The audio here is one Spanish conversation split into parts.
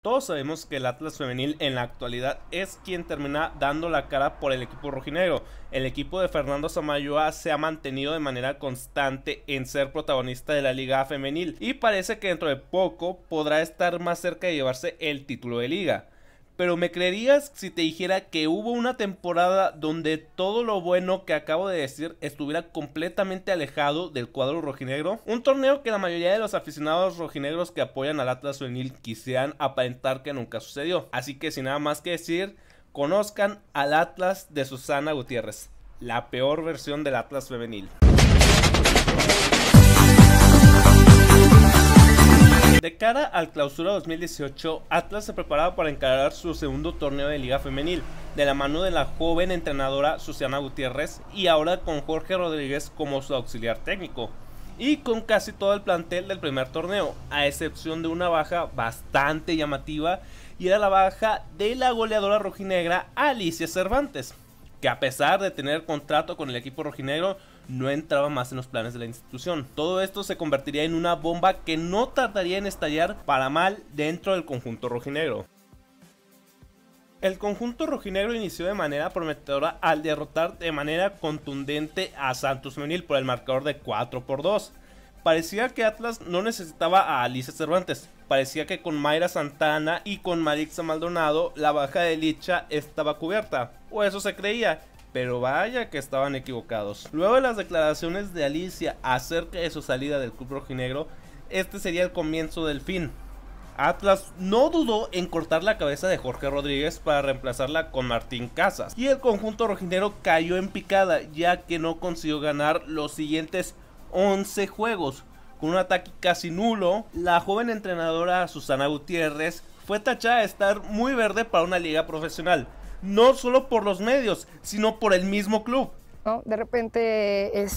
Todos sabemos que el Atlas femenil en la actualidad es quien termina dando la cara por el equipo rojinegro. El equipo de Fernando Samayoa se ha mantenido de manera constante en ser protagonista de la liga femenil y parece que dentro de poco podrá estar más cerca de llevarse el título de liga. Pero ¿me creerías si te dijera que hubo una temporada donde todo lo bueno que acabo de decir estuviera completamente alejado del cuadro rojinegro? Un torneo que la mayoría de los aficionados rojinegros que apoyan al Atlas femenil quisieran aparentar que nunca sucedió. Así que sin nada más que decir, conozcan al Atlas de Susana Gutiérrez, la peor versión del Atlas femenil. De cara al Clausura 2018, Atlas se preparaba para encarar su segundo torneo de liga femenil, de la mano de la joven entrenadora Susana Gutiérrez y ahora con Jorge Rodríguez como su auxiliar técnico, y con casi todo el plantel del primer torneo, a excepción de una baja bastante llamativa, y era la baja de la goleadora rojinegra Alicia Cervantes, que a pesar de tener contrato con el equipo rojinegro, no entraba más en los planes de la institución. Todo esto se convertiría en una bomba que no tardaría en estallar para mal dentro del conjunto rojinegro. El conjunto rojinegro inició de manera prometedora al derrotar de manera contundente a Santos Femenil por el marcador de 4-2. Parecía que Atlas no necesitaba a Alicia Cervantes, parecía que con Mayra Santana y con Marixa Maldonado la baja de Licha estaba cubierta, o eso se creía. Pero vaya que estaban equivocados. Luego de las declaraciones de Alicia acerca de su salida del club rojinegro, este sería el comienzo del fin. Atlas no dudó en cortar la cabeza de Jorge Rodríguez para reemplazarla con Martín Casas, y el conjunto rojinegro cayó en picada ya que no consiguió ganar los siguientes 11 juegos. Con un ataque casi nulo, la joven entrenadora Susana Gutiérrez fue tachada de estar muy verde para una liga profesional. No solo por los medios, sino por el mismo club. ¿No? De repente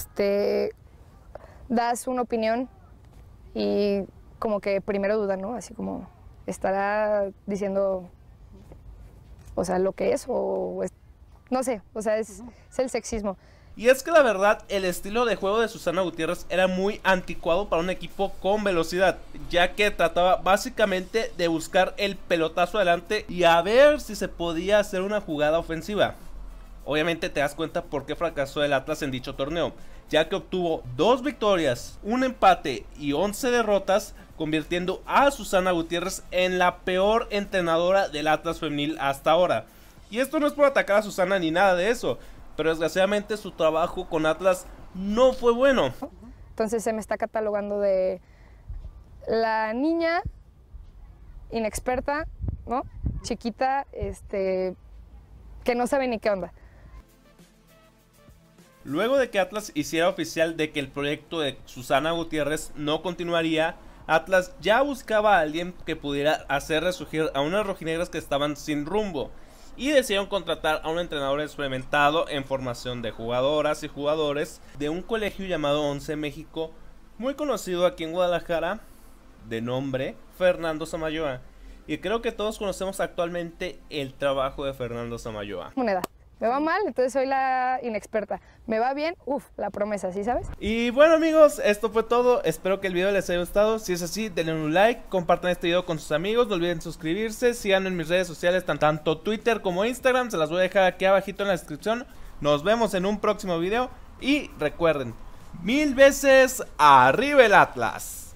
das una opinión y como que primero dudan, ¿no? Así como estará diciendo, o sea, lo que es o no sé, o sea, es el sexismo. Y es que la verdad, el estilo de juego de Susana Gutiérrez era muy anticuado para un equipo con velocidad, ya que trataba básicamente de buscar el pelotazo adelante y a ver si se podía hacer una jugada ofensiva. Obviamente te das cuenta por qué fracasó el Atlas en dicho torneo, ya que obtuvo 2 victorias, un empate y 11 derrotas, convirtiendo a Susana Gutiérrez en la peor entrenadora del Atlas femenil hasta ahora. Y esto no es por atacar a Susana ni nada de eso, pero desgraciadamente su trabajo con Atlas no fue bueno. Entonces se me está catalogando de la niña inexperta, ¿no? Chiquita, que no sabe ni qué onda. Luego de que Atlas hiciera oficial de que el proyecto de Susana Gutiérrez no continuaría, Atlas ya buscaba a alguien que pudiera hacer resurgir a unas rojinegras que estaban sin rumbo, y decidieron contratar a un entrenador experimentado en formación de jugadoras y jugadores de un colegio llamado Once México, muy conocido aquí en Guadalajara, de nombre Fernando Samayoa. Y creo que todos conocemos actualmente el trabajo de Fernando Samayoa. Moneda. Me va mal, entonces soy la inexperta. Me va bien, la promesa, ¿sí sabes? Y bueno amigos, esto fue todo. Espero que el video les haya gustado. Si es así, denle un like, compartan este video con sus amigos. No olviden suscribirse, síganme en mis redes sociales, tanto Twitter como Instagram. Se las voy a dejar aquí abajito en la descripción. Nos vemos en un próximo video. Y recuerden, 1000 veces arriba el Atlas.